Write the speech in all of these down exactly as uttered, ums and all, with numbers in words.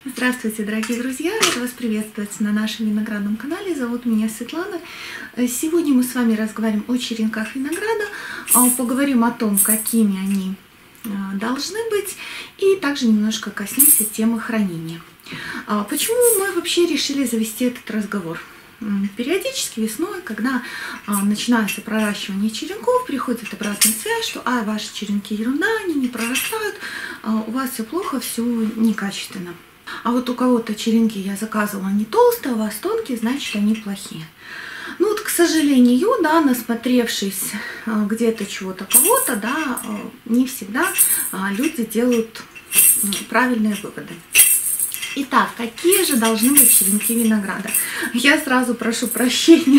Здравствуйте, дорогие друзья! Рада вас приветствовать на нашем виноградном канале. Зовут меня Светлана. Сегодня мы с вами разговариваем о черенках винограда, поговорим о том, какими они должны быть, и также немножко коснемся темы хранения. Почему мы вообще решили завести этот разговор? Периодически весной, когда а, начинается проращивание черенков, приходит обратная связь, что а, ваши черенки ерунда, они не прорастают, а, у вас все плохо, все некачественно. А вот у кого-то черенки я заказывала не толстые, а у вас тонкие, значит они плохие. Ну вот, к сожалению, да, насмотревшись а, где-то чего-то кого-то, да, а, не всегда а, люди делают а, правильные выводы. Итак, какие же должны быть черенки винограда? Я сразу прошу прощения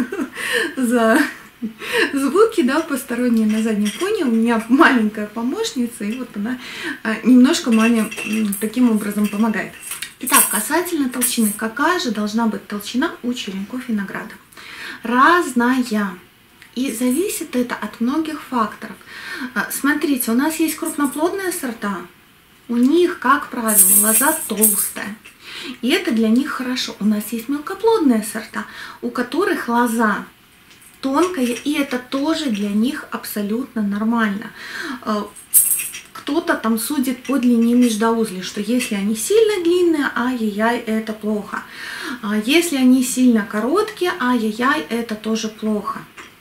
за звуки, да, посторонние на заднем фоне. У меня маленькая помощница, и вот она немножко маме таким образом помогает. Итак, касательно толщины. Какая же должна быть толщина у черенков винограда? Разная. И зависит это от многих факторов. Смотрите, у нас есть крупноплодные сорта. У них, как правило, лоза толстая. И это для них хорошо. У нас есть мелкоплодные сорта, у которых лоза тонкая, и это тоже для них абсолютно нормально. Кто-то там судит по длине междоузлей, что если они сильно длинные, ай-яй-яй, это плохо. А если они сильно короткие, ай-яй-яй, это тоже плохо.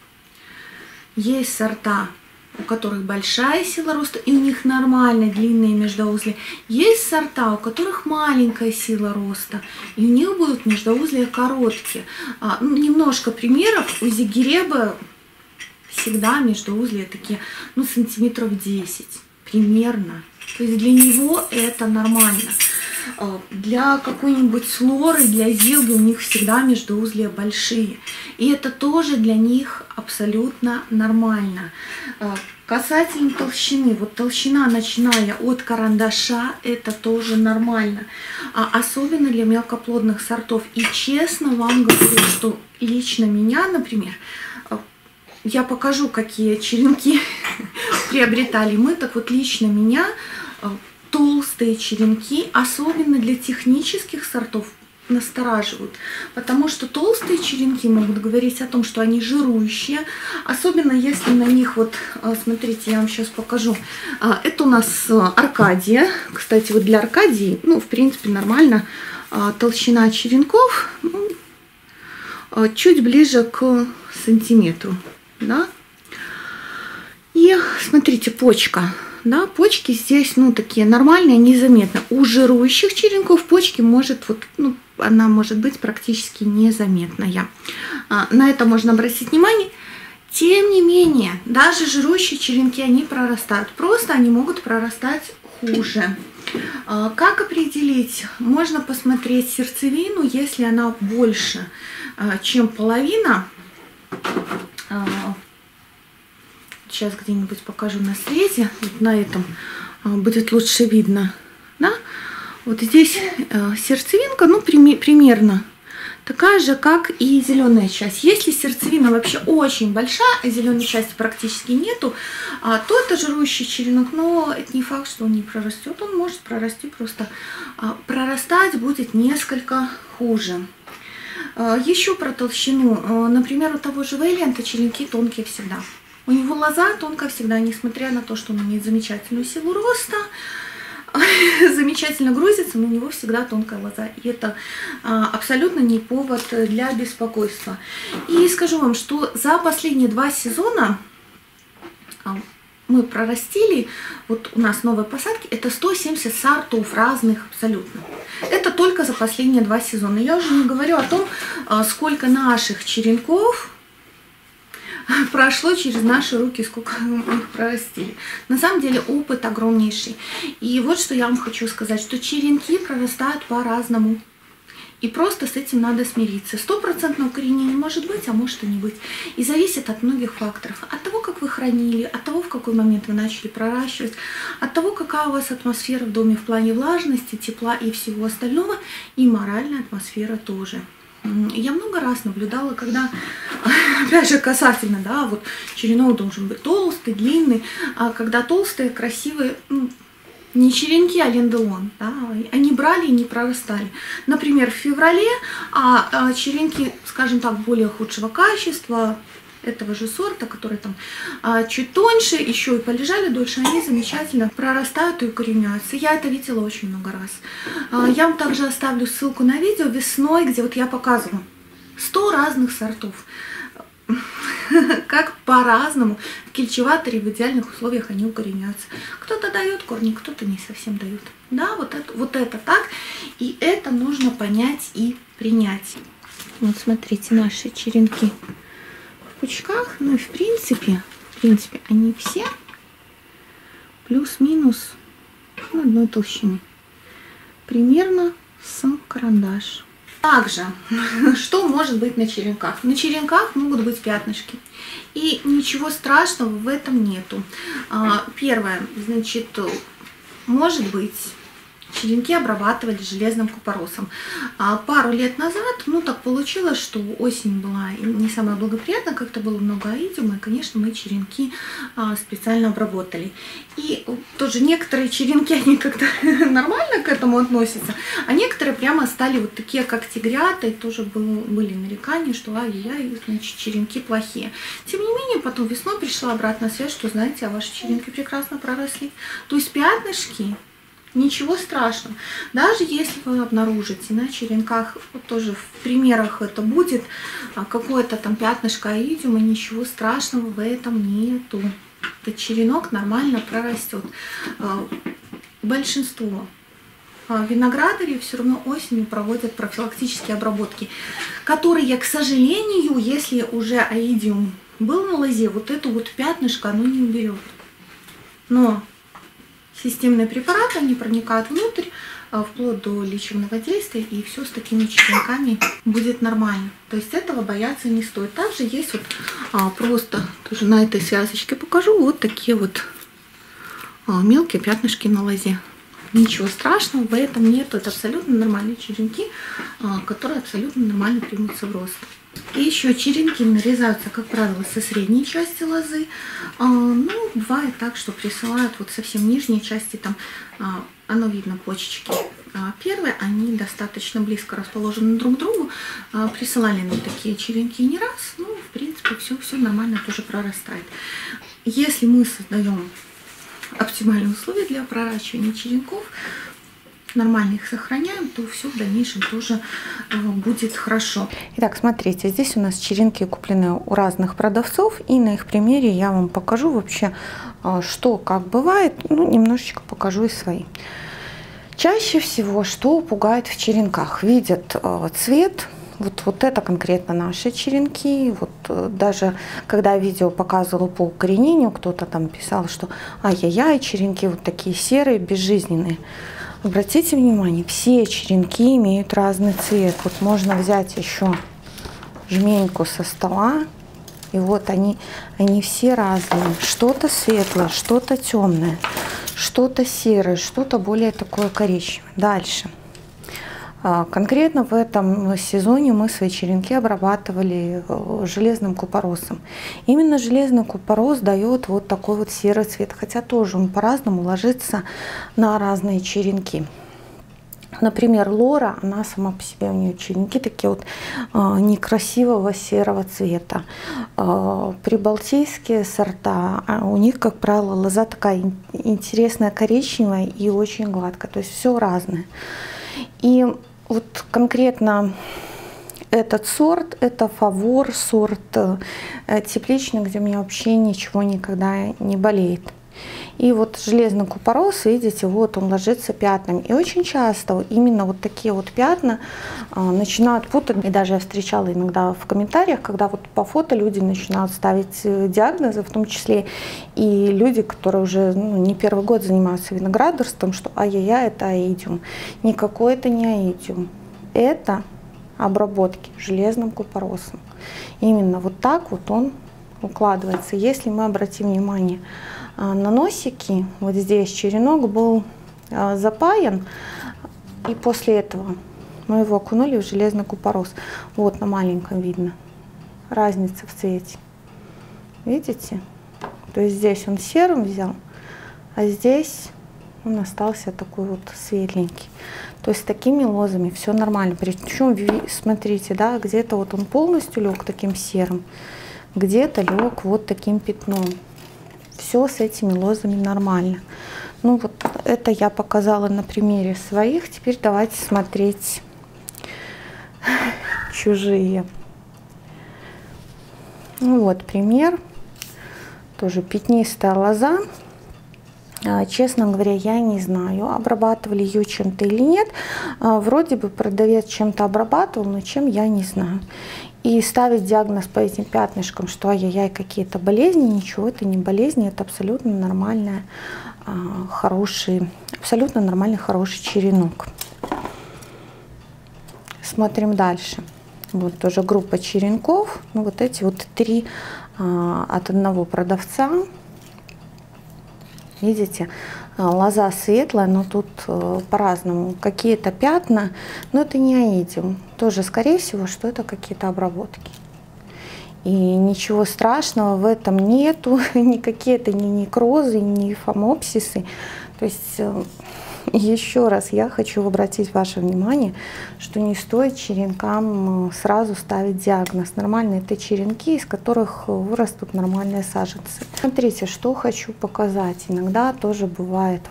Есть сорта, у которых большая сила роста, и у них нормально длинные междоузлия. Есть сорта, у которых маленькая сила роста, и у них будут междоузлия короткие. А, ну, немножко примеров. У зигиреба всегда междоузлия такие, ну, сантиметров десять примерно. То есть для него это нормально. Для какой-нибудь флоры, для зилги у них всегда междоузлия большие. И это тоже для них абсолютно нормально. Касательно толщины, вот толщина, начиная от карандаша, это тоже нормально. Особенно для мелкоплодных сортов. И честно вам говорю, что лично меня, например, я покажу, какие черенки приобретали мы, так вот лично меня толстые черенки, особенно для технических сортов, настораживают, потому что толстые черенки могут говорить о том, что они жирующие, особенно если на них, вот, смотрите, я вам сейчас покажу, это у нас Аркадия, кстати, вот для Аркадии, ну, в принципе, нормально, толщина черенков, ну, чуть ближе к сантиметру, да, и смотрите, почка. Да, почки здесь, ну, такие нормальные, незаметно. У жирующих черенков почки может, вот, ну, она может быть практически незаметная. А, на это можно обратить внимание. Тем не менее, даже жирующие черенки, они прорастают. Просто они могут прорастать хуже. А, как определить? Можно посмотреть сердцевину, если она больше, а, чем половина. А, Сейчас где-нибудь покажу на срезе, вот на этом будет лучше видно, да? Вот здесь сердцевинка, ну, примерно такая же, как и зеленая часть. Если сердцевина вообще очень большая, а зеленой части практически нету, то это жирующий черенок, но это не факт, что он не прорастет. Он может прорасти, просто прорастать будет несколько хуже. Еще про толщину. Например, у того же Вейлента черенки тонкие всегда. У него лоза тонкая всегда, несмотря на то, что он имеет замечательную силу роста, замечательно грузится, но у него всегда тонкая лоза. И это а, абсолютно не повод для беспокойства. И скажу вам, что за последние два сезона а, мы прорастили, вот у нас новые посадки, это сто семьдесят сортов разных абсолютно. Это только за последние два сезона. Я уже не говорю о том, а, сколько наших черенков прошло через наши руки, сколько мы их прорастили. На самом деле опыт огромнейший. И вот что я вам хочу сказать, что черенки прорастают по-разному. И просто с этим надо смириться. Стопроцентного укоренения может быть, а может и не быть. И зависит от многих факторов. От того, как вы хранили, от того, в какой момент вы начали проращивать, от того, какая у вас атмосфера в доме в плане влажности, тепла и всего остального. И моральная атмосфера тоже. Я много раз наблюдала, когда, опять же, касательно, да, вот черенок должен быть толстый, длинный, а когда толстые, красивые, ну, Не черенки, а лендулон. Да? Они брали и не прорастали. Например, в феврале, а, а черенки, скажем так, более худшего качества, этого же сорта, которые там а, чуть тоньше, еще и полежали дольше, они замечательно прорастают и укореняются. Я это видела очень много раз. А, я вам также оставлю ссылку на видео весной, где вот я показываю сто разных сортов. Как по-разному в кильчеваторе в идеальных условиях они укореняются. Кто-то дает корни, кто-то не совсем дает. Да, вот это, вот это так. И это нужно понять и принять. Вот смотрите, наши черенки в пучках. Ну и в принципе, в принципе, они все плюс-минус одной толщины. Примерно с карандаш. Также, что может быть на черенках? На черенках могут быть пятнышки. И ничего страшного в этом нету. Первое, значит, может быть, черенки обрабатывали железным купоросом. А пару лет назад, ну так получилось, что осень была не самая благоприятная, как-то было много аидиума, и, конечно, мы черенки а, специально обработали. И тоже некоторые черенки, они как-то нормально к этому относятся, а некоторые прямо стали вот такие, как тигрята, и тоже был, были нарекания, что ай-яй-яй, значит, черенки плохие. Тем не менее, потом весной пришла обратная связь, что, знаете, а ваши черенки прекрасно проросли. То есть пятнышки, ничего страшного. Даже если вы обнаружите на черенках, вот тоже в примерах это будет, какое-то там пятнышко аидиума, ничего страшного в этом нету. Этот черенок нормально прорастет. Большинство виноградарей все равно осенью проводят профилактические обработки, которые, к сожалению, если уже аидиум был на лозе, вот это вот пятнышко оно не уберет. Но системные препараты, они проникают внутрь, вплоть до лечебного действия, и все с такими черенками будет нормально. То есть этого бояться не стоит. Также есть вот а, просто, тоже на этой связочке покажу, вот такие вот а, мелкие пятнышки на лозе. Ничего страшного в этом нет. Это абсолютно нормальные черенки, а, которые абсолютно нормально примутся в рост. И еще черенки нарезаются, как правило, со средней части лозы. А, ну, бывает так, что присылают вот совсем нижней части, там а, оно видно, почечки. А, первые, они достаточно близко расположены друг к другу. А, присылали нам такие черенки не раз. Ну, в принципе, все, все нормально тоже прорастает. Если мы создаем оптимальные условия для проращивания черенков, нормально их сохраняем, то все в дальнейшем тоже э, будет хорошо. Итак, смотрите, здесь у нас черенки куплены у разных продавцов, и на их примере я вам покажу вообще, э, что как бывает, ну, немножечко покажу и свои. Чаще всего, что пугает в черенках? Видят э, цвет. Вот, вот это конкретно наши черенки. Вот э, даже когда видео показывала по укоренению, кто-то там писал, что ай-яй-яй, черенки вот такие серые, безжизненные. Обратите внимание, все черенки имеют разный цвет. Вот можно взять еще жменьку со стола, и вот они, они все разные. Что-то светлое, что-то темное, что-то серое, что-то более такое коричневое. Дальше. Конкретно в этом сезоне мы свои черенки обрабатывали железным купоросом. Именно железный купорос дает вот такой вот серый цвет, хотя тоже он по-разному ложится на разные черенки. Например, Лора, она сама по себе, у нее черенки такие вот э, некрасивого серого цвета. Э, прибалтийские сорта, у них, как правило, лоза такая интересная, коричневая и очень гладкая, то есть все разное. И вот конкретно этот сорт, это фавор, сорт э, тепличный, где у меня вообще ничего никогда не болеет. И вот железный купорос, видите, вот он ложится пятнами. И очень часто именно вот такие вот пятна э, начинают путать. И даже я встречала иногда в комментариях, когда вот по фото люди начинают ставить диагнозы, в том числе и люди, которые уже ну, не первый год занимаются виноградарством, что ай-яй-яй, это аидиум. Никакой это не аидиум. Это обработки железным купоросом. Именно вот так вот он укладывается. Если мы обратим внимание на носики, вот здесь черенок был запаян, и после этого мы его окунули в железный купорос. Вот на маленьком видно разница в цвете. Видите? То есть здесь он серым взял, а здесь он остался такой вот светленький. То есть с такими лозами все нормально. Причем, смотрите, да, где-то вот он полностью лег таким серым, где-то лег вот таким пятном. Все с этими лозами нормально. Ну вот это я показала на примере своих. Теперь давайте смотреть чужие. Ну вот пример. Тоже пятнистая лоза. Честно говоря, я не знаю, обрабатывали ее чем-то или нет. Вроде бы продавец чем-то обрабатывал, но чем я не знаю. И ставить диагноз по этим пятнышкам, что ай-яй-яй, какие-то болезни, ничего, это не болезни, это абсолютно нормальный, хороший, абсолютно нормальный, хороший черенок. Смотрим дальше. Вот тоже группа черенков. Ну, вот эти вот три от одного продавца. Видите, лоза светлая, но тут по-разному. Какие-то пятна, но это не аидиум. Тоже, скорее всего, что это какие-то обработки. И ничего страшного в этом нету. Никакие это не некрозы, не фомопсисы. То есть, еще раз я хочу обратить ваше внимание, что не стоит черенкам сразу ставить диагноз. Нормальные это черенки, из которых вырастут нормальные саженцы. Смотрите, что хочу показать. Иногда тоже бывает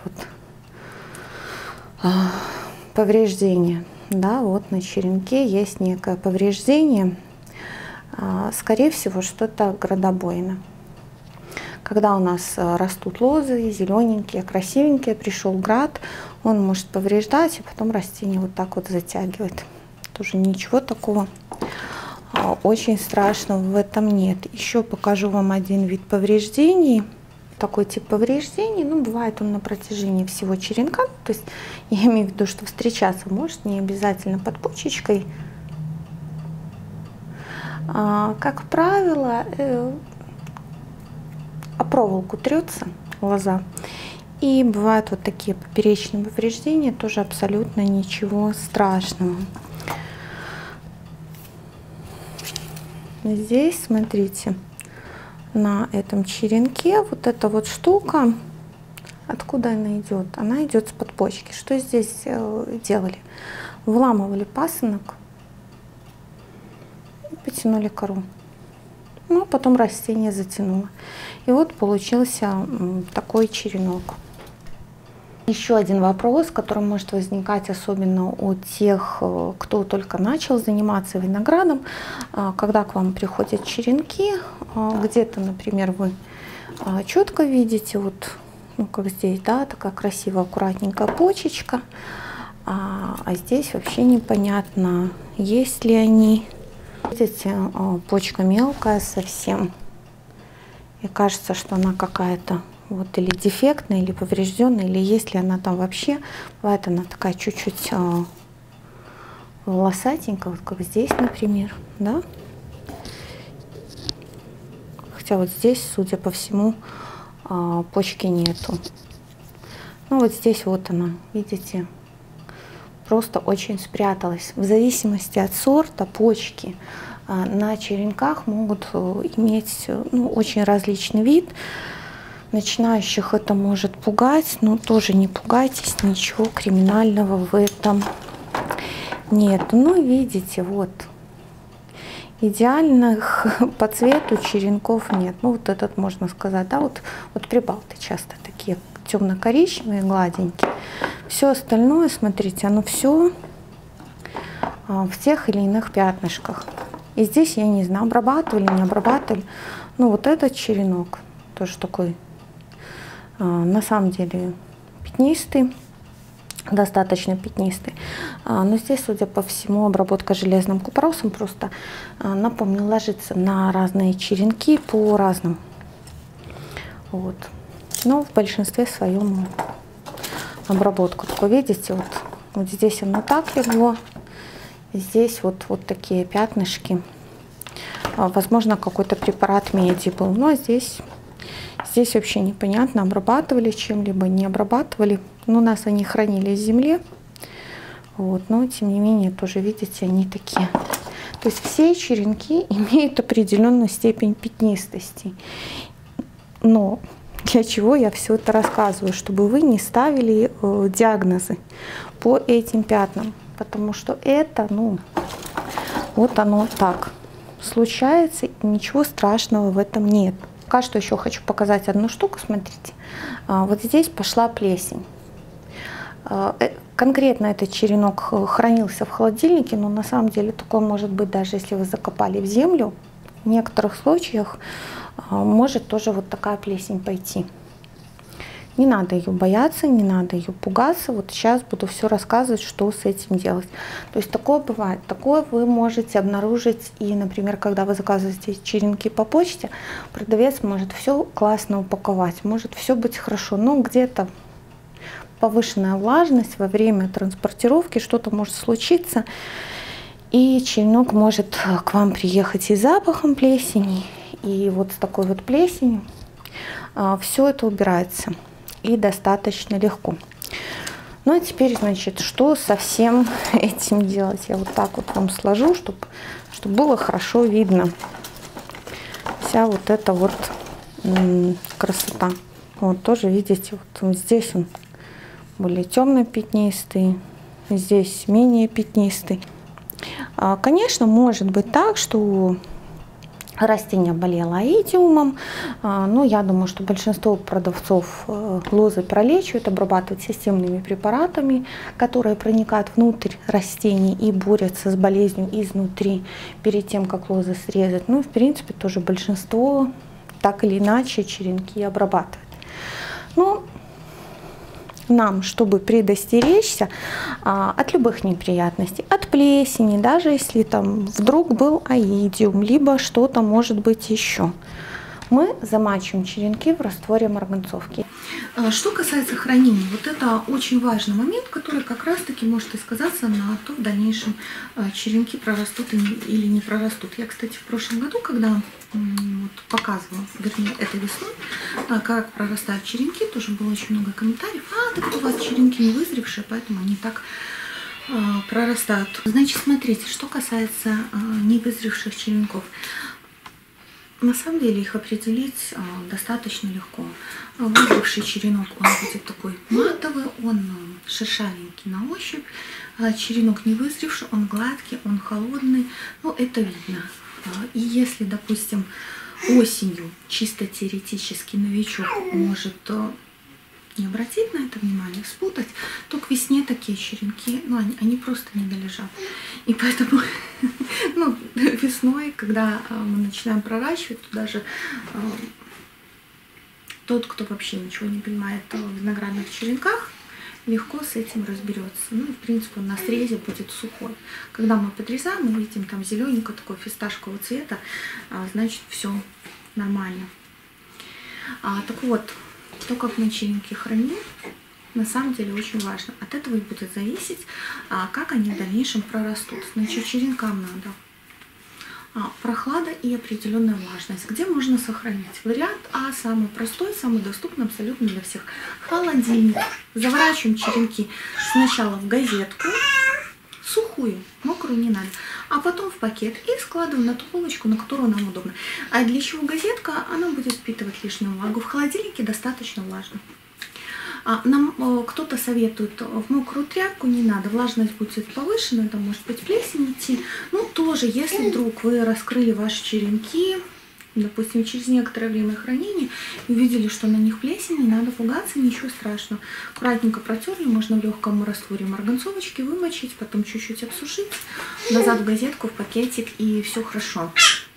вот повреждение. Да, вот на черенке есть некое повреждение. Скорее всего, что-то градобойно. Когда у нас растут лозы, зелененькие, красивенькие, пришел град, он может повреждать, и потом растение вот так вот затягивает. Тоже ничего такого очень страшного в этом нет. Еще покажу вам один вид повреждений. Такой тип повреждений, ну, бывает он на протяжении всего черенка. То есть я имею в виду, что встречаться может не обязательно под почечкой. Как правило, о проволоку трется лоза. И бывают вот такие поперечные повреждения, тоже абсолютно ничего страшного. Здесь, смотрите, на этом черенке вот эта вот штука, откуда она идет? Она идет с подпочки. Что здесь делали? Вламывали пасынок и потянули кору. Ну, потом растение затянуло. И вот получился такой черенок. Еще один вопрос, который может возникать особенно у тех, кто только начал заниматься виноградом. Когда к вам приходят черенки, где-то, например, вы четко видите, вот, ну, как здесь, да, такая красивая, аккуратненькая почечка, а, а здесь вообще непонятно, есть ли они. Видите, почка мелкая совсем, и кажется, что она какая-то вот или дефектная, или поврежденная, или есть ли она там вообще. Бывает она такая чуть-чуть волосатенькая, вот как здесь, например, да. Хотя вот здесь, судя по всему, почки нету. Ну вот здесь вот она, видите, просто очень спряталась. В зависимости от сорта почки на черенках могут иметь, ну, очень различный вид. Начинающих это может пугать, но тоже не пугайтесь, ничего криминального в этом нет. Ну, видите, вот идеальных по цвету черенков нет. Ну, вот этот можно сказать, да, вот, вот прибалты часто такие темно-коричневые, гладенькие. Все остальное, смотрите, оно все в тех или иных пятнышках. И здесь, я не знаю, обрабатывали, не обрабатывали. Ну, вот этот черенок тоже такой, на самом деле, пятнистый, достаточно пятнистый. Но здесь, судя по всему, обработка железным купоросом просто, напомню, ложится на разные черенки по-разному. Вот. Но в большинстве своем обработку. Такой, видите, вот, вот здесь оно так легло, здесь вот, вот такие пятнышки. Возможно, какой-то препарат меди был. Но здесь, здесь вообще непонятно, обрабатывали чем-либо, не обрабатывали. Ну, у нас они хранились в земле. Вот, но, тем не менее, тоже, видите, они такие. То есть все черенки имеют определенную степень пятнистости. Но для чего я все это рассказываю, чтобы вы не ставили э, диагнозы по этим пятнам, потому что это, ну, вот оно так случается, и ничего страшного в этом нет. Пока что еще хочу показать одну штуку, смотрите. А, вот здесь пошла плесень. А, конкретно этот черенок хранился в холодильнике, но на самом деле такое может быть даже если вы закопали в землю. В некоторых случаях а, может тоже вот такая плесень пойти. Не надо ее бояться, не надо ее пугаться. Вот сейчас буду все рассказывать, что с этим делать. То есть такое бывает. Такое вы можете обнаружить и, например, когда вы заказываете черенки по почте, продавец может все классно упаковать, может все быть хорошо, но где-то повышенная влажность во время транспортировки, что-то может случиться, и черенок может к вам приехать и с запахом плесени, и вот с такой вот плесенью. Все это убирается. И достаточно легко. Ну а теперь, значит, что со всем этим делать? Я вот так вот вам сложу, чтобы чтобы было хорошо видно вся вот эта вот красота. Вот тоже видите, вот здесь он более темно-пятнистый, здесь менее пятнистый. Конечно, может быть так, что растение болело аидиумом, но я думаю, что большинство продавцов лозы пролечивают, обрабатывают системными препаратами, которые проникают внутрь растений и борются с болезнью изнутри перед тем, как лозы срезать. Ну, в принципе, тоже большинство так или иначе черенки обрабатывают. Но нам, чтобы предостеречься а, от любых неприятностей, от плесени, даже если там вдруг был аидиум, либо что-то может быть еще, мы замачиваем черенки в растворе марганцовки. Что касается хранения, вот это очень важный момент, который как раз-таки может и сказаться на то, в дальнейшем черенки прорастут или не прорастут. Я, кстати, в прошлом году, когда вот, показывала, вернее, этой весной, как прорастают черенки, тоже было очень много комментариев. А, так у вас черенки не вызревшие, поэтому они так а, прорастают. Значит, смотрите, что касается а, невызревших черенков. На самом деле их определить а, достаточно легко. Вызревший черенок, он будет такой матовый, он а, шершавенький на ощупь. А, черенок не вызревший, он гладкий, он холодный. Ну, это видно. А, и если, допустим, осенью чисто теоретически новичок может а, не обратить на это внимание, спутать, то к весне такие черенки, ну, они, они просто не долежат. И поэтому ну, весной, когда а, мы начинаем проращивать, то даже а, тот, кто вообще ничего не понимает в виноградных черенках, легко с этим разберется. Ну и в принципе он на срезе будет сухой. Когда мы подрезаем, мы видим там зелененько, такой фисташкового цвета, а, значит все нормально. А, так вот, то, как мы черенки храним, на самом деле очень важно. От этого и будет зависеть, а, как они в дальнейшем прорастут. Значит, черенкам надо а, прохлада и определенная влажность. Где можно сохранить? Вариант А самый простой, самый доступный абсолютно для всех. Холодильник. Заворачиваем черенки сначала в газетку, сухую, мокрую не надо, а потом в пакет и складываем на ту полочку, на которую нам удобно. А для чего газетка? Она будет впитывать лишнюю влагу. В холодильнике достаточно влажно. А нам э, кто-то советует в мокрую тряпку, не надо, влажность будет повышена, это может быть плесень идти. Ну тоже, если вдруг вы раскрыли ваши черенки, допустим, через некоторое время хранения, и увидели, что на них плесень, не надо пугаться, ничего страшного. Аккуратненько протерли, можно в легком растворе марганцовочки вымочить, потом чуть-чуть обсушить, назад в газетку, в пакетик, и все хорошо.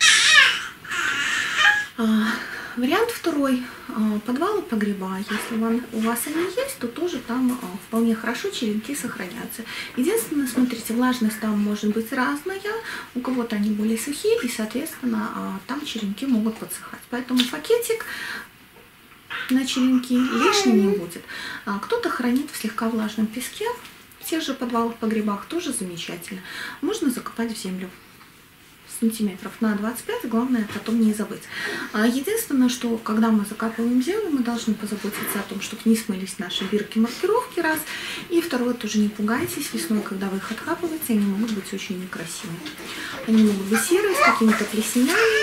Вариант второй. Подвал и погреба. Если вам, у вас они есть, то тоже там вполне хорошо черенки сохранятся. Единственное, смотрите, влажность там может быть разная. У кого-то они более сухие, и, соответственно, там черенки могут подсыхать. Поэтому пакетик на черенки лишним не будет. Кто-то хранит в слегка влажном песке. В тех же подвалах, погребах тоже замечательно. Можно закопать в землю сантиметров на двадцать пять, главное потом не забыть. Единственное, что когда мы закапываем землю, мы должны позаботиться о том, чтобы не смылись наши бирки маркировки, раз. И второе, тоже не пугайтесь, весной, когда вы их откапываете, они могут быть очень некрасивые. Они могут быть серые, с какими-то плесенями,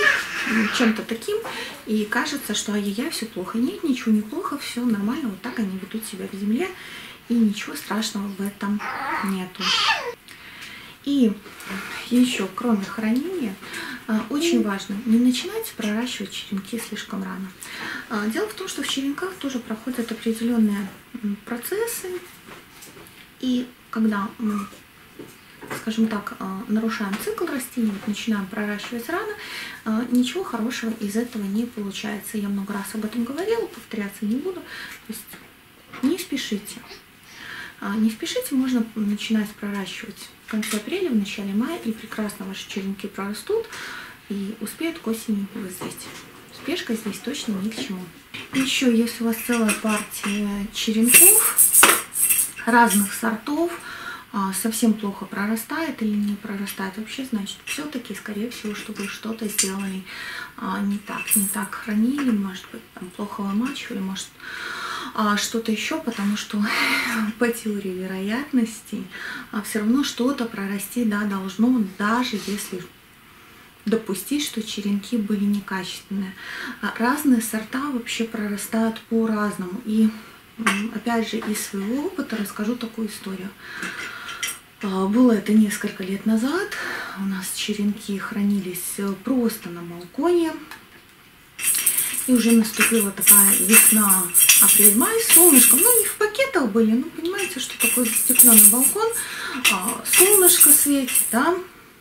чем-то таким, и кажется, что ай-яй-яй, все плохо. Нет, ничего не плохо, все нормально, вот так они ведут себя в земле, и ничего страшного в этом нету. И еще, кроме хранения, очень важно не начинать проращивать черенки слишком рано. Дело в том, что в черенках тоже проходят определенные процессы, и когда мы, скажем так, нарушаем цикл растений, вот начинаем проращивать рано, ничего хорошего из этого не получается. Я много раз об этом говорила, повторяться не буду. То есть не спешите. Не спешите, можно начинать проращивать в конце апреля, в начале мая, и прекрасно ваши черенки прорастут и успеют к осени вызреть. Спешка здесь точно ни к чему. Еще, если у вас целая партия черенков разных сортов, совсем плохо прорастает или не прорастает вообще, значит, все-таки, скорее всего, что вы что-то сделали не так, не так хранили, может быть, там плохо вымачивали, может, что-то еще, потому что по теории вероятности все равно что-то прорасти, да, должно, даже если допустить, что черенки были некачественные. Разные сорта вообще прорастают по-разному. И опять же, из своего опыта расскажу такую историю. Было это несколько лет назад. У нас черенки хранились просто на балконе. И уже наступила такая весна, апрель-май с солнышком. Ну, не в пакетах были, ну, понимаете, что такое застекленный балкон. Солнышко светит, да.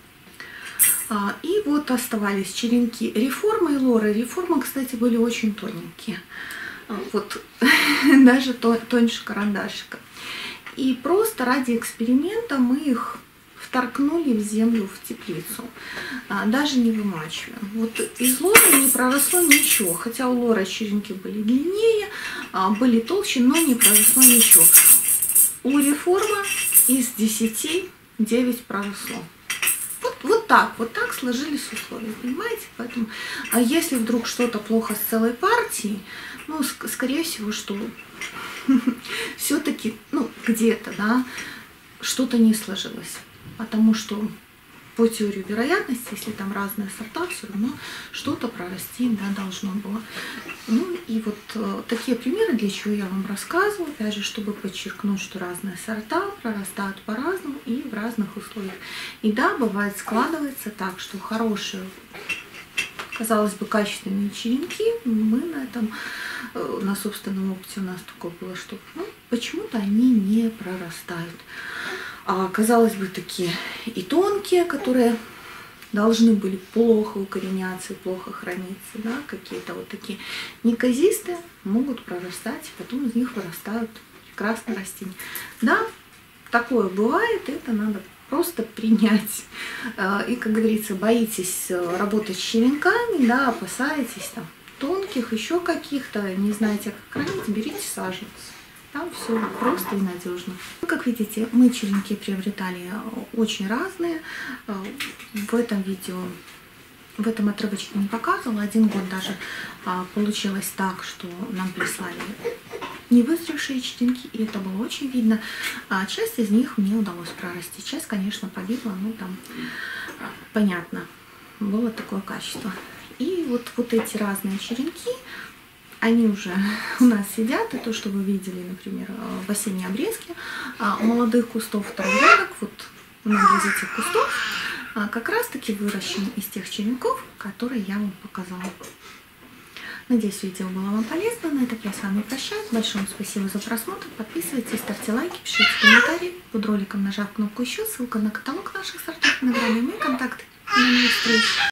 И вот оставались черенки Реформа и Лора. Реформа, кстати, были очень тоненькие. Вот даже тоньше карандашика. И просто ради эксперимента мы их вторгнули в землю, в теплицу, даже не вымачивая. Вот из Лоры не проросло ничего, хотя у Лоры черенки были длиннее, были толще, но не проросло ничего. У Реформа из десяти девять проросло. Вот, вот так, вот так сложились условия, понимаете? Поэтому, а если вдруг что-то плохо с целой партией, ну, скорее всего, что все-таки, ну, где-то, да, что-то не сложилось. Потому что по теории вероятности, если там разные сорта, все равно что-то прорасти, да, должно было. Ну и вот э, такие примеры, для чего я вам рассказываю, опять же, чтобы подчеркнуть, что разные сорта прорастают по-разному и в разных условиях. И да, бывает, складывается так, что хорошие, казалось бы, качественные черенки, мы на этом, э, на собственном опыте у нас такое было, что ну, почему-то они не прорастают. А, казалось бы, такие и тонкие, которые должны были плохо укореняться и плохо храниться, да, какие-то вот такие неказистые могут прорастать, и потом из них вырастают прекрасные растения. Да, такое бывает, это надо просто принять. И, как говорится, боитесь работать с черенками, да, опасаетесь там тонких, еще каких-то, не знаете, как хранить, берите саженцы. Там все просто и надежно. Как видите, мы черенки приобретали очень разные. В этом видео, в этом отрывочке не показывала. Один год даже получилось так, что нам прислали невызревшие черенки, и это было очень видно. Часть из них мне удалось прорасти. Часть, конечно, погибла, ну там понятно, было такое качество. И вот, вот эти разные черенки, они уже у нас сидят, и то, что вы видели, например, в осенней обрезке молодых кустов второгодок, вот многие из этих кустов как раз-таки выращены из тех черенков, которые я вам показала. Надеюсь, видео было вам полезно. На этом я с вами прощаюсь. Большое спасибо за просмотр. Подписывайтесь, ставьте лайки, пишите комментарии. Под роликом нажав кнопку «Еще», ссылка на каталог наших сортов винограда и мои контакты. До новых встреч!